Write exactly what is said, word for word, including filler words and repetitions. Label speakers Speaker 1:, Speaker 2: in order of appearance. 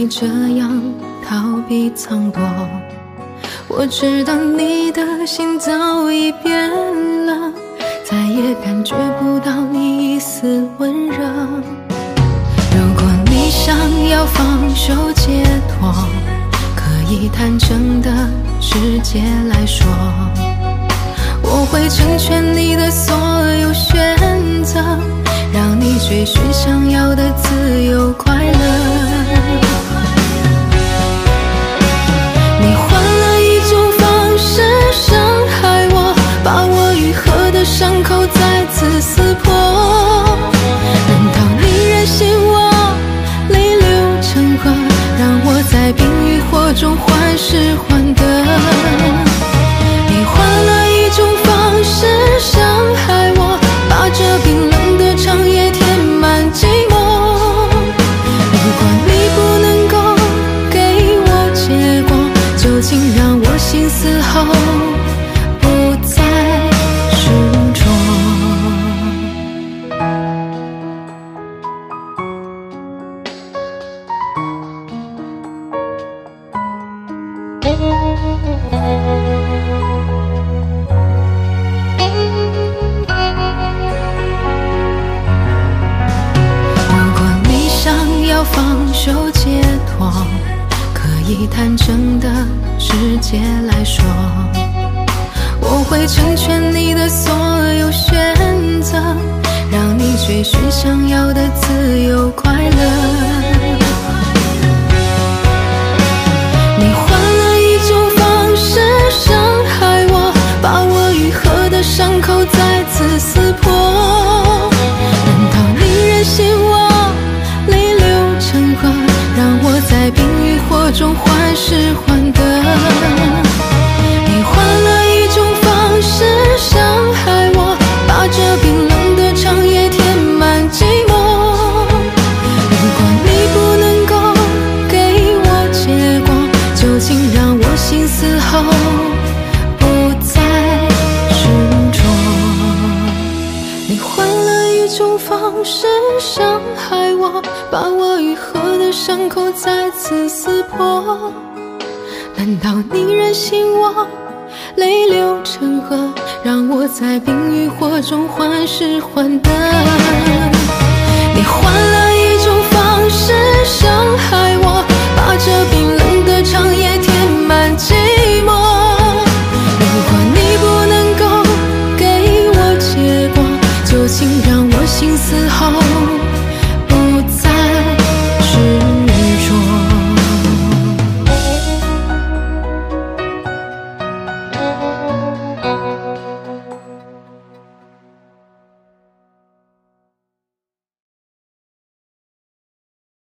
Speaker 1: 你这样逃避藏躲，我知道你的心早已变了，再也感觉不到你一丝温热。如果你想要放手解脱，可以坦诚的直接来说，我会成全你的所有选择，让你追寻想要的自由快乐。你换了一种方式伤害我，把我愈合的伤口再次撕破。难道你忍心我泪流成河，让我在冰与火中患失患得？你换了一种方式伤害我，把这冰冷的长夜填满寂寞。如果你不能够给我结果，就请让我心死后不再执着。如果你想要放手解脱，可以坦诚的直接来说，我会成全你的所有选择，让你追寻想要的自由快乐。你换了一种方式伤害我，把我愈合的伤口再次撕破。难道你忍心我泪流成河，让我在冰与火中患失患得？你换了一种方式伤害我，把这冰冷的长夜填满寂寞。如果你不能够给我结果，就请让我心死后不再执着。你换了一种方式伤害我，把我愈合的伤口再次撕破。难道你忍心我泪流成河，让我在冰与火中患失患得？你换了一种方式伤害我，把这冰冷的长夜填满寂寞。如果你不能够给我结果，就请让我心死后